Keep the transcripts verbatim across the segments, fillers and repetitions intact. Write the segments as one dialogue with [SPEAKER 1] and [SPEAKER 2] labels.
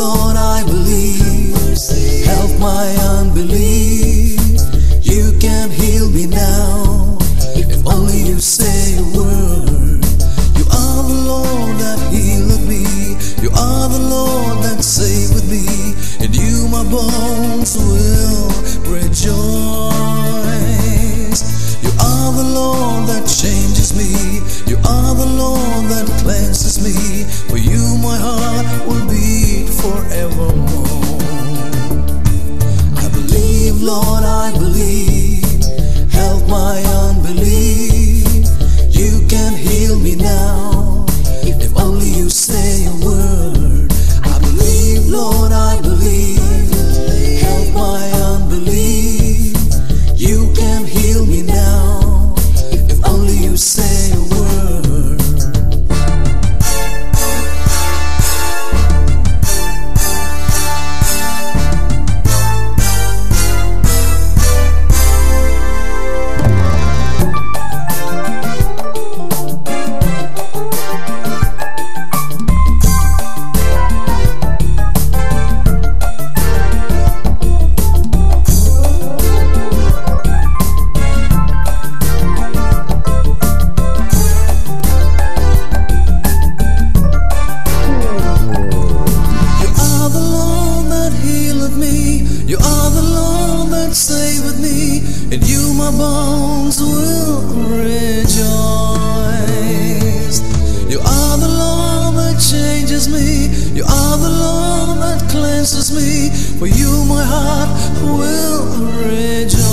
[SPEAKER 1] Lord, I believe. Help my unbelief. You can heal me now, if only you say a word. You are the Lord that healed me. You are the Lord that saved me. In you my bones will rejoice. You are the Lord that changes me. You are the Lord that cleanses me. For you my heart will beat forevermore. I believe, Lord, I believe. Help my unbelief. You can heal me now, if only you say a word. I believe, Lord, I believe. Help my unbelief. You can heal me now, if only you say a word. You are the Lord that saved me. In you my bones will rejoice. You are the Lord that changes me. You are the Lord that cleanses me. For you my heart will rejoice.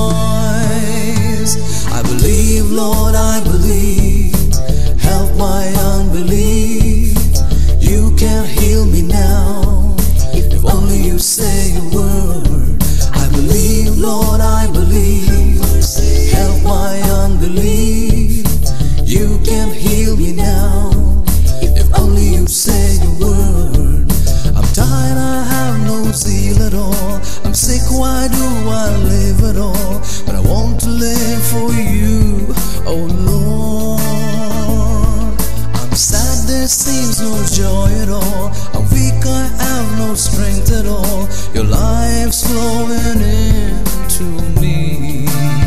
[SPEAKER 1] I believe, Lord, I believe. Help my unbelief. You can heal me now, if only you say a word. I believe, Lord, I believe. Help my unbelief. You can heal me now, if only you say a word. I'm tired, I have no zeal at all. I'm sick, why do I live at all? But I want to live for you, oh Lord. I'm sad, there seems no joy at all. I'm weak, I have no strength at all. Your life's flowing into me.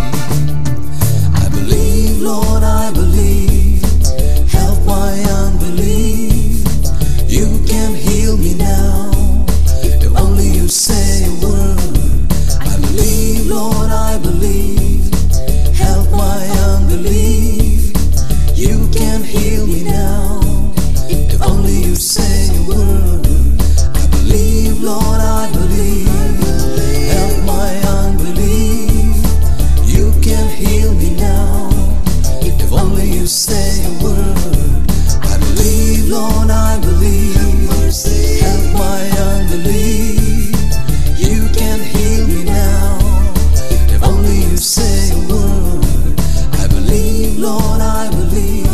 [SPEAKER 1] I believe, Lord, I believe. Help my unbelief. You can heal me now, if only you say a word. I believe, Lord, I believe. Help my unbelief. You can heal me now, if only you say a word. I believe, Lord, I believe. Help my unbelief. You can heal me now, if only you say a word. I believe, Lord, I believe. Help my unbelief. You can heal me now, if only you say a word. I believe, Lord, I believe.